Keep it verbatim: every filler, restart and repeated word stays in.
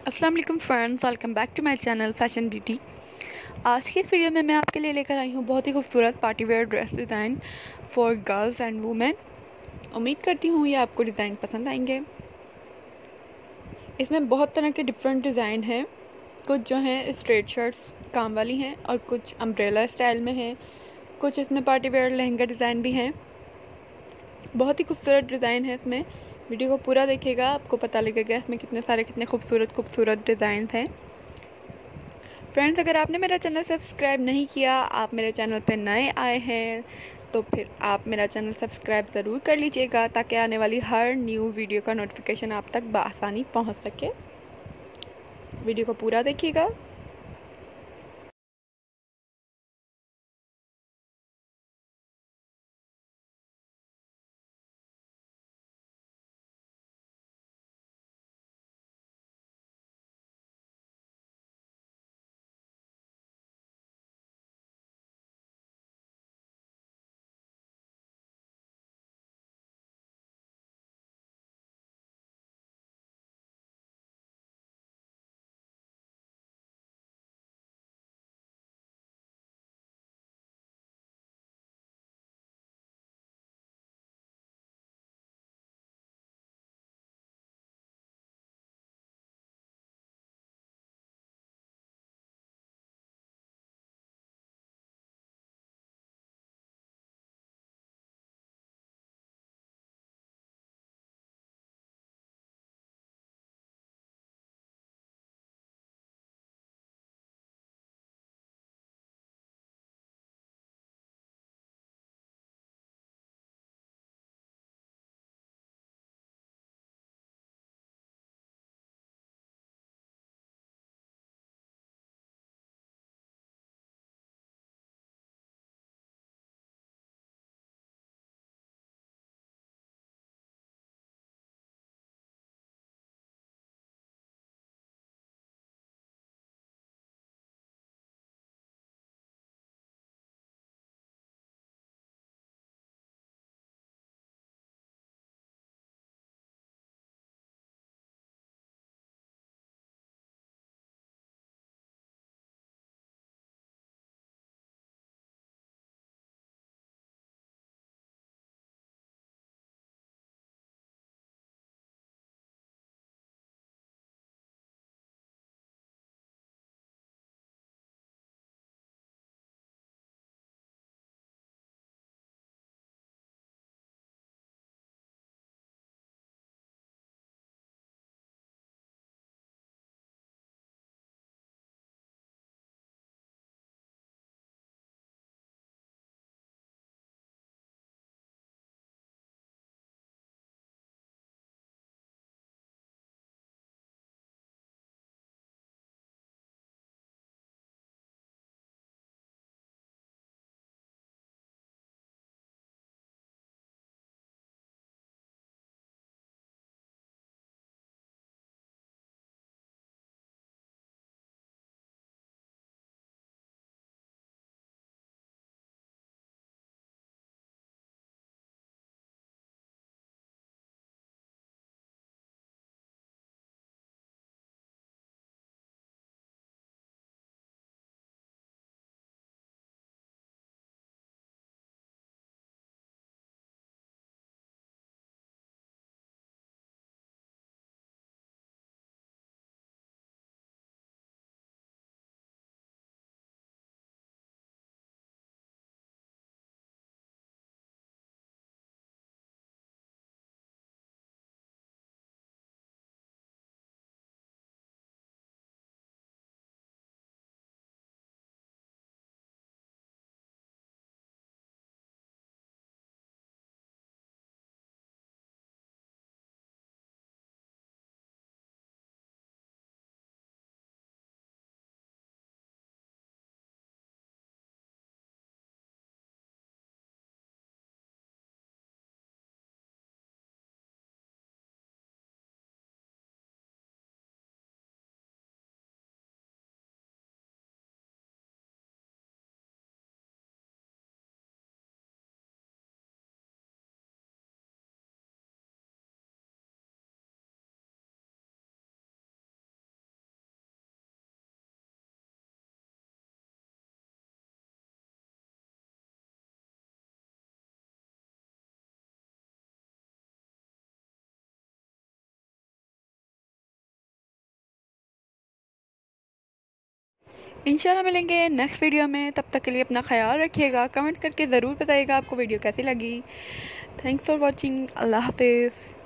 अस्सलाम वालेकुम friends, welcome back to my channel fashion beauty. आज की इस वीडियो में मैं आपके लिए लेकर आई हूँ बहुत ही खूबसूरत party wear dress design for girls and women. उम्मीद करती हूँ ये आपको डिज़ाइन पसंद आएंगे। इसमें बहुत तरह के डिफरेंट डिज़ाइन हैं। कुछ जो हैं स्ट्रेट शर्ट्स काम वाली हैं और कुछ अम्ब्रेला स्टाइल में हैं। कुछ इसमें पार्टी वेयर लहंगा डिज़ाइन भी हैं। बहुत ही खूबसूरत डिज़ाइन है इसमें। वीडियो को पूरा देखिएगा, आपको पता लगेगा इसमें कितने सारे कितने खूबसूरत खूबसूरत डिज़ाइन हैं। फ्रेंड्स, अगर आपने मेरा चैनल सब्सक्राइब नहीं किया, आप मेरे चैनल पर नए आए हैं, तो फिर आप मेरा चैनल सब्सक्राइब ज़रूर कर लीजिएगा ताकि आने वाली हर न्यू वीडियो का नोटिफिकेशन आप तक बआसानी पहुंच सके। वीडियो को पूरा देखिएगा। इंशाल्लाह मिलेंगे नेक्स्ट वीडियो में। तब तक के लिए अपना ख्याल रखिएगा, कमेंट करके ज़रूर बताइएगा आपको वीडियो कैसी लगी। Thanks for watching. अल्लाह हाफिज़।